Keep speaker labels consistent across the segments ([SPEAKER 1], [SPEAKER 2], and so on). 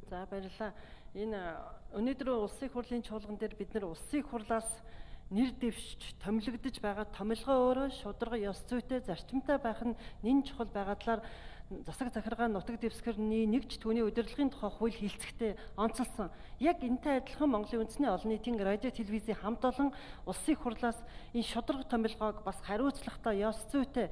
[SPEAKER 1] За баярлалаа. Энэ өнөөдөр улсын их хурлын чуулган дээр бид нар улсын их хурлаас нэр дэвшиж томилогдож байгаа томилгоо өөрөө шударга ёс зүйтэй зарчимтай байх нь нэн чухал байгаа талаар засаг захиргааны нутаг дэвсгэрний нэгж түүний удирдлагын тухай хууль хэлцэгтээ онцолсон. Яг энэтэй адилхан Монголын үндэсний олон нийтийн радио телевизийн хамт олон улсын их хурлаас энэ шударга томилгоог бас хариуцлагатай ёс зүйтэй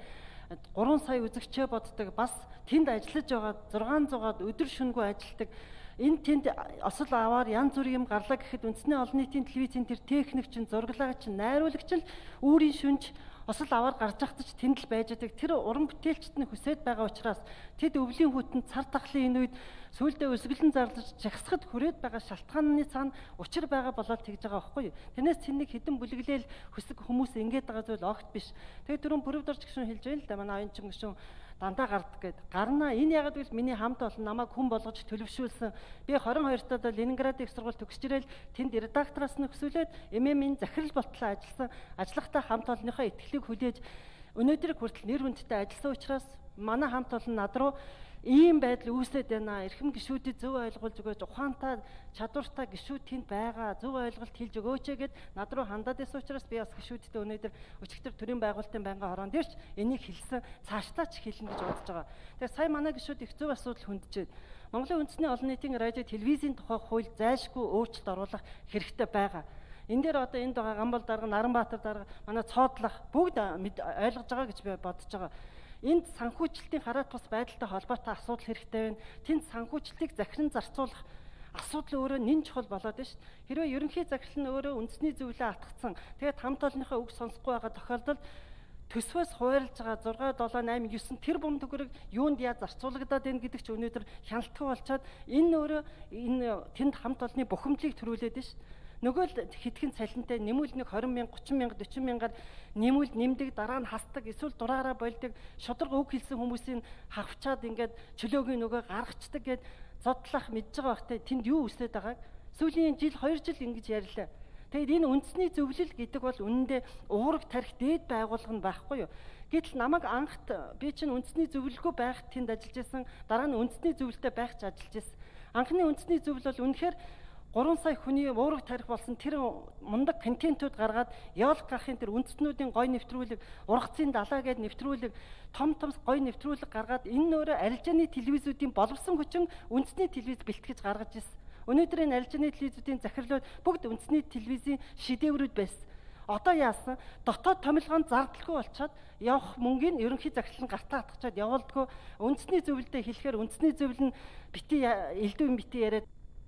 [SPEAKER 1] 3 сая үзэгчээ боддог бас тэнд ажиллаж байгаа 600-аад өдөр шөнөгүй ажилладаг энэ тэнд осол аваар янз бүрийн юм гарлаа гэхэд үндэсний олон нийтийн телевизийн тэр техникч, зураглагч, найруулагч л үүрийн шүнж осол аваар гарч ахтаж тэнд л байж байгаа. Тэр уран бүтээлчд нь хүсээд байгаа учраас тэд өвлийн хүйтэн цар тахлын энэ үед сүүлдээ өсгөлэн зарлаж жагсахад хүрээд байгаа шалтгааны цаана учир байгаа болоод тэгж байгаа байхгүй юу. Тэрнээс цэнийг хідэн бүлэглээл хүсэг хүмүүс ингэж байгаа зүйл огт биш. Тэгээд түрүүн бүрөвдөрч гişүн хэлж байл л да манай оюунчин гişүн дандаа гардаг гэд. Гарна энэ ягаад гэвэл миний хамт олон намайг хүн болгож төлөвшүүлсэн. Би 22 таад Ленинградын их сургууль төгсөж ирэл тэнд редактороос нь өсвөлээд ММ-ийн захирал болтлоо ажилласан. Ажиллахдаа хамт олонныхоо итгэлийг хүлээж өнөөдөр хүртэл нэр хүндтэй ажилласан учраас манай хамт олон над руу ийм байдал үүсээд байна. Эрхэм гишүүдэд зөв ойлгуулж өгөөч. Ухаантай, чадвартай гишүүд тэнд байгаа. Зөв ойлголт хэлж өгөөч гэд над руу хандаад байсан учраас би бас гишүүдэд өнөөдөр өчигдөр төрийн байгуулалтын байнгын хороон дээрч энийг хэлсэн. Цаашдаа ч хэлнэ гэж бодож байгаа. Тэгэхээр сая манай гишүүд их зөв асуудал хүндчээд Монголын үндэсний олон нийтийн радио телевизийн тухай хууль зайлшгүй өөрчлөлт оруулах хэрэгтэй байгаа. Энэ дээр одоо энд байгаа Гамбол дарга, Наранбаатар дарга, манай цоодлох бүгд ойлгож байгаа гэж би бодож байгаа. Энд санхүүжилтийн хараат бус байдалтай холбоотой асуудал хэрэгтэй байна. Тэнд санхүүжилтийг захиран зарцуулах асуудал өөрөө нэн чухал болоод байна шүү дээ. Хэрвээ ерөнхий захирал нь өөрөө үндэсний зөвлөө атгацсан. Тэгээд хамт олонныхоо үг сонсохгүй байгаа тохиолдолд төсвөөс хуваарлж байгаа 6, 7, 8, 9 тэр бум төгрөг юунд яаж зарцуулагдаад байна гэдэг ч өнөөдөр хяналтгүй болчоод энэ өөрөө энэ тэнд хамт олонны бухимдлыг төрүүлээд байна шүү дээ. Нөгөө л хитгэн цалинтай нэмүүл нэг 20 мянга, 30 мянга, 40 мянгаар нэмүүл нэмдэг, дараа нь хасдаг, эсвэл дураараа болдог, шударга үг хэлсэн хүмүүсийн хавчаад ингээд чөлөөгийн нөгөө гаргацдаг гэд зодлох мэдж байгаа багтаа тэнд юу үсээд байгааг сүүлийн жил 2 жил ингэж ярьлаа. Тэгэд энэ үндэсний зөвлөл гэдэг бол үнэндээ уураг тарих дээд байгууллага нь байхгүй юу? Гэтэл намайг анхт би чинь үндэсний зөвлөлгүй байхад тэнд ажиллаж исэн, дараа нь үндэсний зөвлөлтэй байх ч ажиллаж исэн. Анхны үндэсний зөвлөл бол үнэхээр 3 сая хүний уураг тарих болсон тэр мундаг контентууд гаргаад яолх гахын тэр үндэстнүүдийн гой нэвтрүүлэг, ургацын далаа гээд нэвтрүүлэг, том гой нэвтрүүлэг гаргаад энэ нөөрэ арилжааны телевизүүдийн боловсон хүчин үндэсний телевиз бэлтгэж гаргаж ирсэн. Өнөөдөр энэ арилжааны телевизүүдийн захирлууд бүгд үндэсний телевизийн шидэврүүд байсан. Одоо яасан? Дотоод томилгоонд зардалгүй болчиход явах мөнгөний ерөнхий захирал нь гартаа атгачаад явуулдгүй. Үндэсний зөвлөлдөө хэлэхээр үндэсний зөвлөл нь бити элдв бити яриад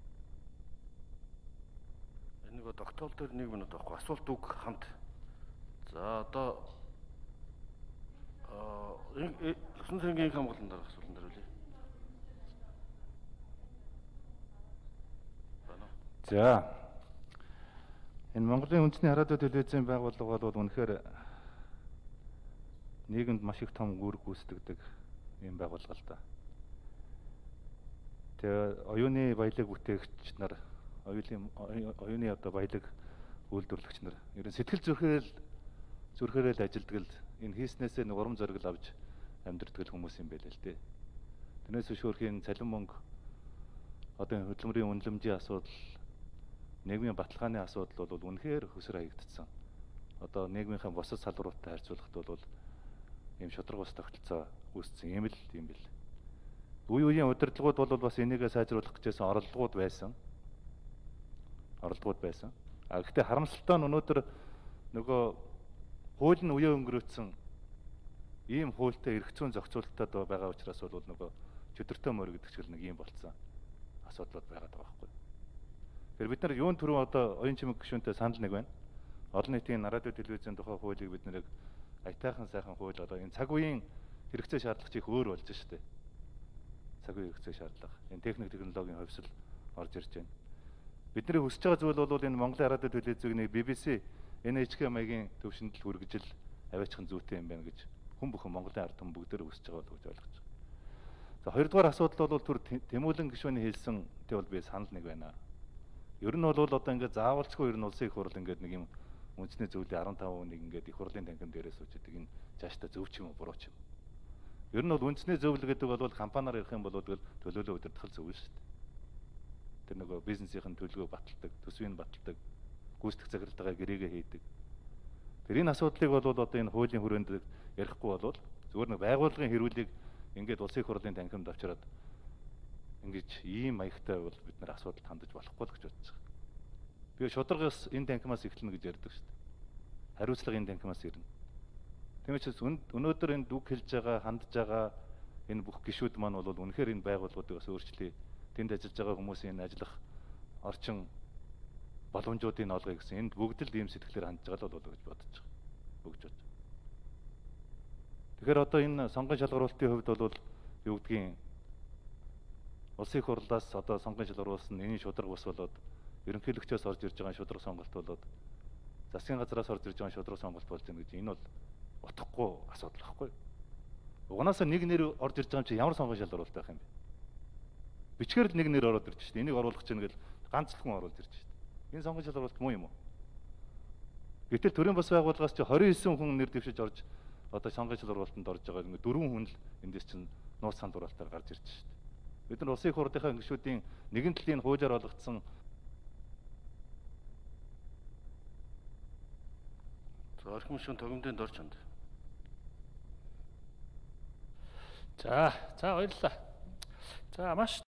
[SPEAKER 2] нэг тогтоол дээр 1 минут авахгүй асуулт үг хамт. За одоо Лувсан цэнгийн хамгаалалтын дараах асуултанд хариулъя.
[SPEAKER 3] За энэ Монголын үндэсний радио телевизийн байгууллага бол үнэхээр нийгэмд маш их том үүрэг гүйцэтгэдэг юм байгууллага л да. Тэгээ оюуны баялаг бүтээгч нар оюуны одоо баялаг үйлдвэрлэгч нар ерөн сэтгэл зүрхээрээ л ажилддаг л энэ хийснээсээ нэг урам зориг авч амьдрдаг хүмүүс юм байл л дээ. Тэрнээс биш өөрхийн цалин мөнгө одоо хөдөлмөрийн үнэлэмжийн асуудал, нийгмийн баталгааны асуудал бол үнэхээр хөсөр хаягдсан. Одоо нийгмийнхаа бусад салбаруудтай харьцуулахад бол ийм шударга ус тогтолцоо үүссэн юм бэл. Үе үеийн удирдлагууд бол бас энийгээ сайжруулах гэжсэн оролдлогууд байсан. А гэхдээ харамсалтай нь өнөөдөр нөгөө хууль нь үеэ өнгөрөөцсөн ийм хуультай эрх зүйн зохицуулалтад байгаа учраас бол нөгөө чөтөртэй мөр гэдэг чиглэл нэг юм болцсон асуудлууд байгаад байгаа байхгүй. Тэгэхээр бид нар юун түрүү одоо оюун чимэг гишүүнтэй санал нэг байна. Олон нийтийн радио телевизийн тухай хуулийг бид нэр аятайхан сайхан хууль одоо энэ цаг үеийн хэрэгцээ шаардлага чих өөр болж штэ. Цаг үеийн хэрэгцээ шаардлага. Энэ технологийн хувьсэл орж ирж байна. Бидний хүсэж байгаа зүйл бол энэ Монголын радио телевизийг нэг BBC, NHK маягийн төвшөнд л хүргэж л аваачихын зүйтэй юм байна гэж хүн бүхэн Монголын ард түмэн бүгдээр хүсэж байгаа бол гэж ойлгож байна. За хоёрдугаар асуудал бол түр Тэмүүлэн гишүүний хэлсэн тий бол би санал нэг байна. Ер нь бол одоо ингээд заавалчгүй ер нь улсын их хурл ингээд нэг юм үндэсний зөвлөлийн 15% ингээд их хурлын танхим дээрээ суудаг энэ цаашдаа зөв ч юм уу буруу ч юм. Ер нь бол үндэсний зөвлөл гэдэг бол компаниар ярих юм бол төлөөлөө удирдах зөв шүү дээ. Тэр нөгөө бизнесийн төлөвөө баталдаг, төсвийг баталдаг, гүйцэтгэх захиралтайгаа гэрээгээ хийдэг. Тэр энэ асуудлыг бол одоо энэ хуулийн хүрээнд ярихгүй болвол зүгээр нэг байгууллагын хэрүүлийг ингээд улсын их хурлын танхимд авчираад ингэж ийм маягтай бол бид нар асуудалд хандаж болохгүй л гэж бодож байгаа. Би шударгаас энэ танхимаас эхэлнэ гэж ярьдаг шүү дээ. Хариуцлага энэ танхимаас ирнэ. Тиймээс өнөөдөр энэ үг хэлж байгаа, хандж байгаа энэ бүх гишүүд маань бол үнэхээр энэ байгууллагуудыг бас өөрчлөе. Тэнд ажиллаж байгаа хүмүүсийн энэ ажиллах орчин боломжуудыг олгоё гэсэн. Энд бүгд л ийм сэтгэлээр хандж байгаа л болов гэж бодож байгаа. Бүгд бодож. Тэгэхээр одоо энэ сонгон шалгаруулалтын хувьд бол юу гэдгийг улсын их хурлаас одоо сонгон шалгаруулсан энэ шударга бас болоод ерөнхийлөгчөөс орж ирж байгаа шударга сонголт болоод засгийн газраас орж ирж байгаа шударга сонголт болж байна гэж энэ бол утгагүй асуудал байхгүй. Угаасаа нэг нэр орж ирж байгаа юм чи ямар сонгон шалгаруулалт байх юм бэ? Бичгээр л нэг нэр ороод ирж шүү дээ. Энийг оруулах чинь гэл ганц л хүн оруулж ирж шүү дээ. Энэ сонгон шалгаруулалт муу юм уу? Гэтэл төрийн бас байгууллагаас чи 29 хүн нэр дэвшиж орж одоо сонгон шалгаруулалтанд орж байгаа ингээ 4 хүн л эндээс чинь нууц сан дураалтаар гарч ирж шүү дээ. Бид нар улсын их хурлынхаа гишүүдийн нэгэн талын хуулиар олгогдсон
[SPEAKER 2] Орхим шин тогомдын дорч анд.
[SPEAKER 4] За баярлалаа. За маш